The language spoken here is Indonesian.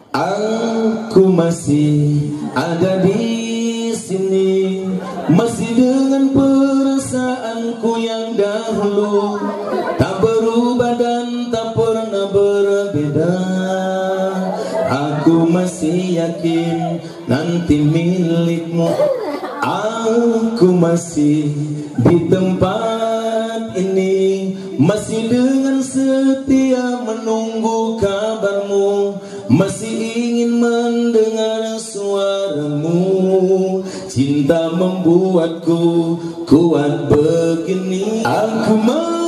Aku masih ada di sini, masih dengan perasaanku yang dahulu, tak berubah dan tak pernah berbeda. Aku masih yakin nanti milikmu. Aku masih di tempat ini, masih dengan setia menunggu kabarmu, masih ingin mendengar suaramu. Cinta membuatku kuat begini. Aku